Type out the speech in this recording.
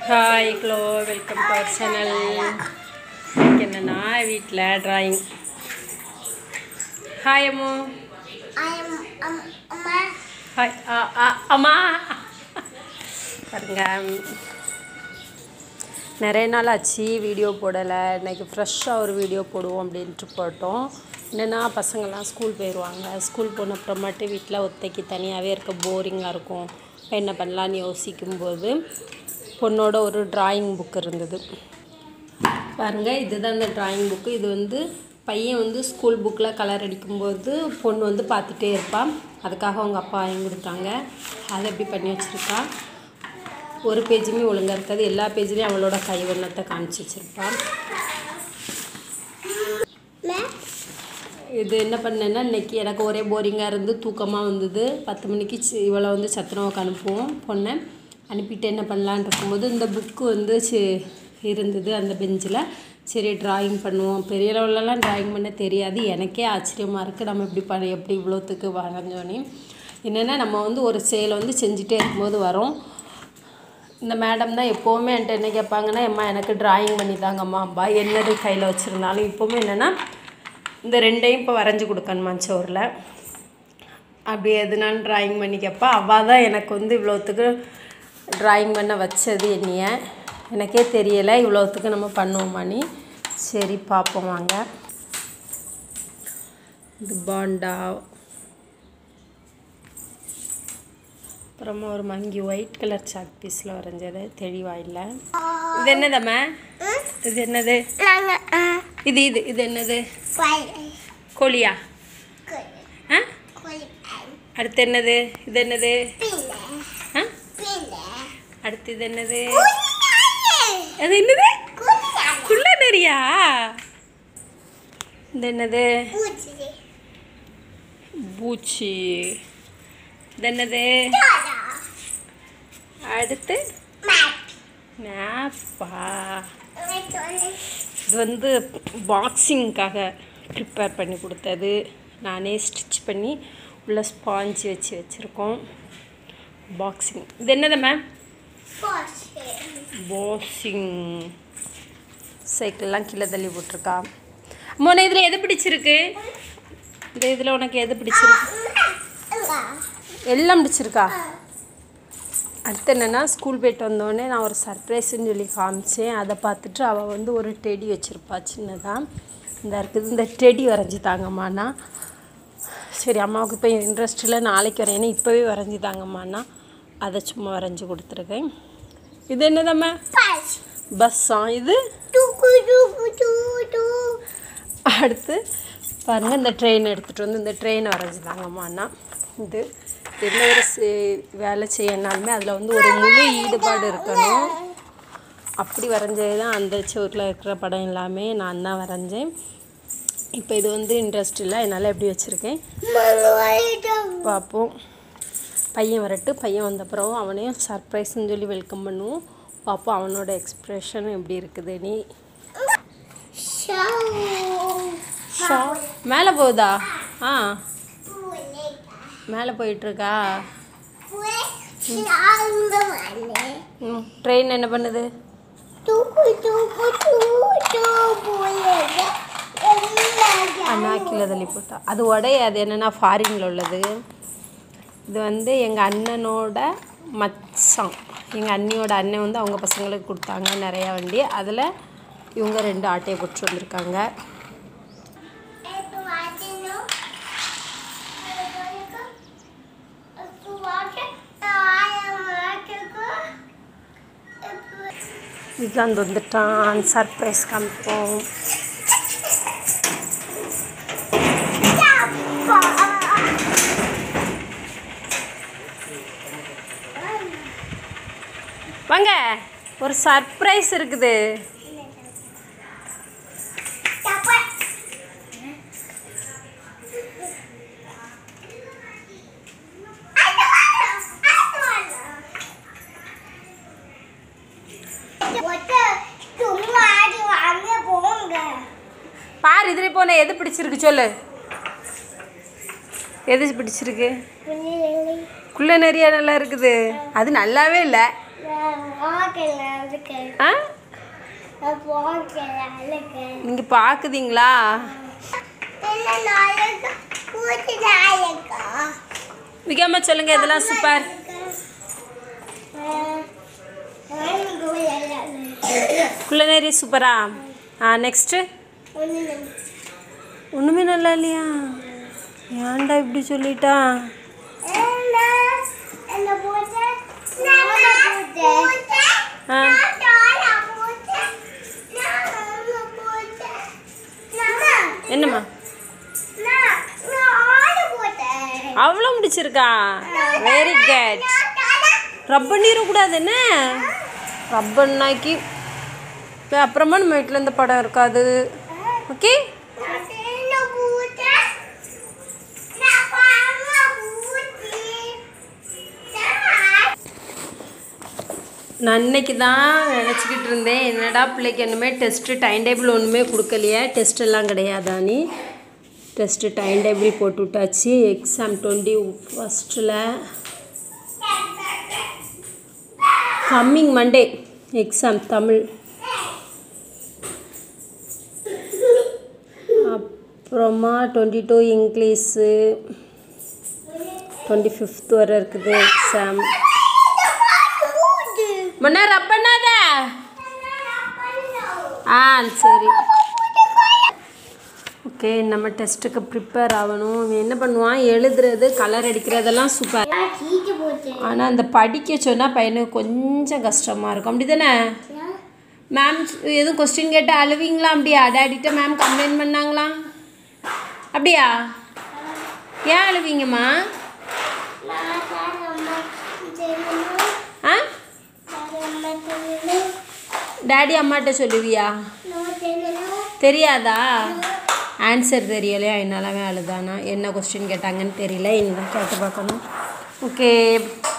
Hi, hello, welcome to our channel. என்னன்னா வீட்ல drawing. Hi Ammu. Amma. Hi அம்மா. பாருங்க. நிறைய நாள் ஆச்சு வீடியோ போடலை. இன்னைக்கு ஃப்ரெஷ்ஷாக ஒரு வீடியோ போடுவோம் அப்படின்ட்டு போட்டோம். என்னென்னா பசங்கள்லாம் ஸ்கூல் போயிடுவாங்க. ஸ்கூல் போன அப்புறமாட்டு வீட்டில் ஒத்தைக்கு தனியாகவே இருக்க போரிங்காக இருக்கும். என்ன பண்ணலான்னு யோசிக்கும்போது பொண்ணோட ஒரு டிராயிங் புக் இருந்தது. பாருங்கள், இதுதான் அந்த டிராயிங் புக்கு. இது வந்து பையன் வந்து ஸ்கூல் புக்கில் கலர் அடிக்கும்போது பொண்ணு வந்து பார்த்துட்டே இருப்பாள். அதுக்காக அவங்க அப்பா வாங்கி கொடுத்தாங்க. அதை எப்படி பண்ணி வச்சுருக்கா. ஒரு பேஜுமே ஒழுங்காக இருக்காது. எல்லா பேஜ்லேயும் அவளோட கைவண்ணத்தை காமிச்சு வச்சுருப்பாள். இது என்ன பண்ணேன்னா இன்றைக்கி எனக்கு ஒரே போரிங்காக இருந்து தூக்கமாக வந்தது. 10 மணிக்கு இவளை வந்து சத்துணவுக்கு அனுப்புவோம். பொண்ணை அனுப்பிட்டு என்ன பண்ணலான்னு இருக்கும்போது இந்த புக்கு வந்து இருந்தது அந்த பெஞ்சில். சரி ட்ராயிங் பண்ணுவோம். பெரிய லெவலெலாம் ட்ராயிங் பண்ண தெரியாது. எனக்கே ஆச்சரியமாக இருக்குது, நம்ம எப்படி இவ்வளோத்துக்கு வரைஞ்சோன்னே. என்னென்னா நம்ம வந்து ஒரு செயலை வந்து செஞ்சுட்டே இருக்கும்போது வரோம். இந்த மேடம் தான் எப்போவுமே என்கிட்ட என்ன கேட்பாங்கன்னா, அம்மா எனக்கு ட்ராயிங் பண்ணி தாங்கம்மாம்பா. என்னது கையில் வச்சுருந்தாலும் இப்போவுமே என்னென்னா இந்த ரெண்டையும் இப்போ வரைஞ்சி கொடுக்கணுமா சோரில். அப்படி எதுனாலும் ட்ராயிங் பண்ணி கேட்பா. அவள் தான் எனக்கு வந்து இவ்வளோத்துக்கு ட்ராயிங் பண்ண வச்சது. என்னைய எனக்கே தெரியலை இவ்வளோத்துக்கு நம்ம பண்ணுவோமானி. சரி பார்ப்போம் வாங்க. இது பாண்டா, அப்புறமா ஒரு மங்கி ஒயிட் கலர் சாக் பீஸில் வரைஞ்சது. தெளிவாக இல்லை. இது என்னதம்மா? இது என்னது? இது இது இது என்னது? கோழியா? ஆ, அடுத்து என்னது? இது என்னது? ஆ, அடுத்து இது என்னது? அது என்னது? குள்ள நெறியா? இது என்னது? பூச்சி. இது என்னது? அடுத்து மேப்பா. இது வந்து பாக்ஸிங்காக ப்ரிப்பேர் பண்ணி கொடுத்தது. நானே ஸ்டிச் பண்ணி உள்ள ஸ்பாஞ்சு வச்சு வச்சுருக்கோம். பாக்ஸிங். இது என்னது மேம்? பாக்ஸிங். சைக்கிள்லாம் கீழே தள்ளி போட்டிருக்கா. மோனை இதில் எது பிடிச்சிருக்கு? இந்த இதில் உனக்கு எது பிடிச்சிருக்கு? எல்லாம் பிடிச்சிருக்கா? அடுத்து என்னென்னா ஸ்கூல் போய்ட்டு வந்தோடனே நான் ஒரு சர்ப்ரைஸ்ன்னு சொல்லி காமிச்சேன். அதை பார்த்துட்டு அவள் வந்து ஒரு டெடி வச்சுருப்பா சின்னதாக. இந்த இருக்குது, இந்த டெடி வரைஞ்சி தாங்கம்மாண்ணா. சரி அம்மாவுக்கு இப்போ இன்ட்ரெஸ்ட் இல்லை, நாளைக்கு வரையேன்னா இப்போவே வரைஞ்சி தாங்கம்மாண்ணா. அதை சும்மா வரைஞ்சி கொடுத்துருக்கேன். இது என்னதம்மா? பஸ்ஸா இது? அடுத்து பாருங்கள், இந்த ட்ரெயின் எடுத்துகிட்டு வந்து இந்த ட்ரெயினை வரைஞ்சி தாங்கம்மாண்ணா. இது எந்த ஒரு வேலை செய்யனாலுமே அதில் வந்து ஒரு முழு ஈடுபாடு இருக்கணும். அப்படி வரைஞ்சது தான் அந்த சுவரில் இருக்கிற படம் எல்லாமே நான் தான் வரைஞ்சேன். இப்போ இது வந்து இன்ட்ரெஸ்ட் இல்லை, அதனால் எப்படி வச்சுருக்கேன் பார்ப்போம். பையன் வரட்டு. பையன் வந்த பிறகு அவனையும் சர்ப்ரைஸ்ன்னு சொல்லி வெல்கம் பண்ணுவோம். பார்ப்போம் அவனோட எக்ஸ்ப்ரெஷன் எப்படி இருக்குது. நீ மேலே போகுதா? ஆ, மேலே போயிட்டுருக்கா. ட்ரெயின் என்ன பண்ணுது? அண்ணாக்கில் தள்ளி போட்டா. அது உடையாது. என்னென்னா ஃபாரினில் உள்ளது. இது வந்து எங்கள் அண்ணனோட மச்சான். எங்கள் அண்ணியோட அண்ணன் வந்து அவங்க பசங்களுக்கு கொடுத்தாங்க நிறையா வண்டி. அதில் இவங்க 2 ஆட்டையை போட்டு வந்திருக்காங்க. இதுதான் வந்துட்டான். சர்ப்ரைஸ் காமிப்போம். வாங்க, ஒரு சர்ப்ரைஸ் இருக்குது. பாரு, இதில் போன எது பிடிச்சிருக்கு சொல்லு. எது பிடிச்சிருக்கு? குள்ள நிறைய நல்லா இருக்குது. அது நல்லாவே இல்லை. ஆ நீங்கள் பார்க்குதீங்களா? விகாமா சொல்லுங்க, இதெல்லாம் சூப்பர். குள்ளநேரி சூப்பரா? நெக்ஸ்ட்டு ஒன்றுமே நல்லா இல்லையா? ஏன்டா இப்படி சொல்லிட்டா? என்னம்மா அவ்வளோ முடிச்சிருக்கா? Very good. ரப் பண்ணிடக்கூடாது என்ன? ரப்பன்னாக்கி அப்புறமா நம்ம வீட்டில் இந்த படம் இருக்காது. ஓகே, நான் அன்னைக்கு தான் நினச்சிக்கிட்டு இருந்தேன், என்னடா பிள்ளைக்கு ஒன்றுமே டெஸ்ட்டு டைம் டேபிள் ஒன்றுமே கொடுக்கலையே, டெஸ்ட் எல்லாம் கிடையாதா? நீ டெஸ்ட்டு டைம் டேபிள் போட்டு விட்டாச்சு. Exam 21 coming Monday exam Tamil. அப்புறமா 22 இங்கிலீஷு, 25 வரை இருக்குது எக்ஸாம். முன்னா ரப் பண்ணாத. சரி, ஓகே. நம்ம டெஸ்ட்டுக்கு ப்ரிப்பேர் ஆகணும். என்ன பண்ணுவான், எழுதுறது கலர் அடிக்கிறதெல்லாம் சூப்பர். ஆனால் அந்த படிக்க சொன்னால் பையனுக்கு கொஞ்சம் கஷ்டமாக இருக்கும். அப்படி தானே மேம்? எதுவும் கொஸ்டின் கேட்டால் அழுவீங்களா? அப்படியா? டேடிட்ட மேம் கம்ப்ளைண்ட் பண்ணாங்களா? அப்படியா? ஏன் அழுவீங்கம்மா? டேடி அம்மாட்ட சொல்லுவியா? தெரியாதா? ஆன்சர் தெரியலையா? என்னாலவே அழுதானா? என்ன கொஸ்டின் கேட்டாங்கன்னு தெரியல, இன்னும் கேட்டு பார்க்கணும். ஓகே.